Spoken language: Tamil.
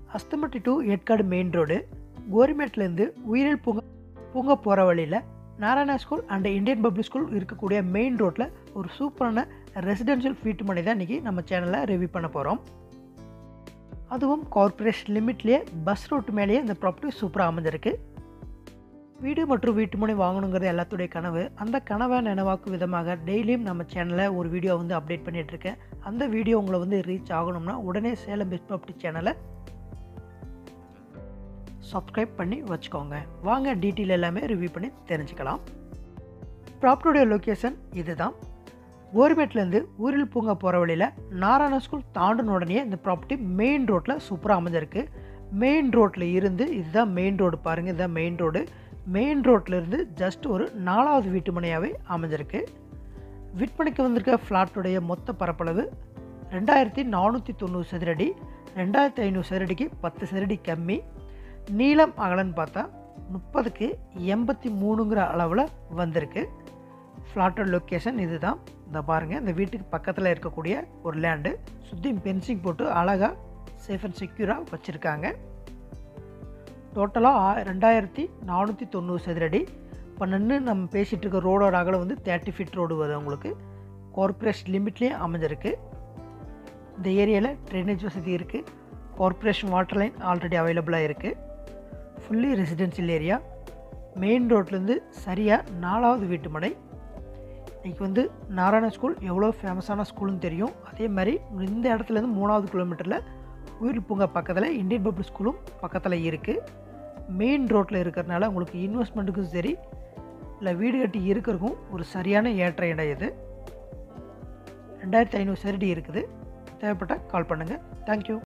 Asthampatti to Yercaud main road கோரிமேட்லேருந்து உயிரியல் பூங்கா போகிற வழியில் Narayana school and Indian public school இருக்கக்கூடிய மெயின் ரோட்டில் ஒரு சூப்பரான ரெசிடென்ஷியல் வீட்டு மனை தான் இன்றைக்கி நம்ம சேனலில் ரிவ்யூ பண்ண போகிறோம். அதுவும் கார்ப்பரேஷன் லிமிட்லேயே பஸ் ரூட் மேலேயே இந்த ப்ராப்பர்ட்டி சூப்பராக அமைஞ்சிருக்கு. வீடு மற்றும் வீட்டு மனை வாங்கணுங்கிறது எல்லாத்துடைய கனவு. அந்த கனவை நினைவாக்கும் விதமாக டெய்லியும் நம்ம சேனலில் ஒரு வீடியோ அப்டேட் பண்ணிகிட்ருக்கேன். அந்த வீடியோ உங்களை ரீச் ஆகணும்னா உடனே சேலம் பெஸ்ட் ப்ராப்பர்ட்டி சேனலை சப்ஸ்கிரைப் பண்ணி வச்சுக்கோங்க. வாங்க டீட்டெயில் எல்லாமே ரிவ்யூ பண்ணி தெரிஞ்சுக்கலாம். ப்ராப்பர்ட்டியோட லொக்கேஷன் இதுதான். கோரிமேட்லேருந்து ஊரில் பூங்கா போகிற வழியில் நாராயணா ஸ்கூல் தாண்டின உடனே இந்த ப்ராப்பர்ட்டி மெயின் ரோட்டில் சூப்பராக அமைஞ்சிருக்கு. மெயின் ரோட்டில் இருந்து இதுதான் மெயின் ரோடு, பாருங்கள், இதுதான் மெயின் ரோடு. மெயின் ரோட்லேருந்து ஜஸ்ட் ஒரு 4வது வீட்டு மனையாகவே அமைஞ்சிருக்கு. விற்பனைக்கு வந்திருக்க ஃப்ளாட்டுடைய மொத்த பரப்பளவு 2490 சதுரடி. 2500 சதுரடிக்கு 10 சதுரடி கம்மி. நீளம் அகலன்னு பார்த்தா 30க்கு 83ங்கிற அளவில் வந்திருக்கு. ஃப்ளாட்டோட லொக்கேஷன் இதுதான். இந்த பாருங்கள், இந்த வீட்டுக்கு பக்கத்தில் இருக்கக்கூடிய ஒரு லேண்டு சுற்றி ஃபென்சிங் போட்டு அழகாக சேஃப் அண்ட் செக்யூராக வச்சுருக்காங்க. டோட்டலாக 2490 சதுரடி. இப்போ நின்று நம்ம பேசிகிட்டு இருக்க ரோடோட அகலம் 30 ஃபீட் ரோடு வருது. உங்களுக்கு கார்ப்பரேஷன் லிமிட்லேயே அமைஞ்சிருக்கு. இந்த ஏரியாவில் ட்ரைனேஜ் வசதி இருக்குது. கார்ப்பரேஷன் வாட்டர் லைன் ஆல்ரெடி அவைலபிளாக இருக்குது. Fully residential area. மெயின் ரோட்லேருந்து சரியாக 4வது வீட்டு மனை. இன்றைக்கி நாராயணா ஸ்கூல் எவ்வளோ ஃபேமஸான ஸ்கூல்னு தெரியும். அதே மாதிரி இந்த இடத்துலேருந்து 3வது கிலோமீட்டரில் உயிர் பூங்கா பக்கத்தில் இந்தியன் பப்ளிக் ஸ்கூலும் பக்கத்தில் இருக்குது. மெயின் ரோட்டில் இருக்கிறதுனால உங்களுக்கு இன்வெஸ்ட்மெண்ட்டுக்கும் சரி இல்லை வீடு கட்டி இருக்கிறதுக்கும் ஒரு சரியான ஏற்ற இடம் இது. 2500 சதுரடி இருக்குது. தேவைப்பட்டால் கால் பண்ணுங்கள். தேங்க்யூ.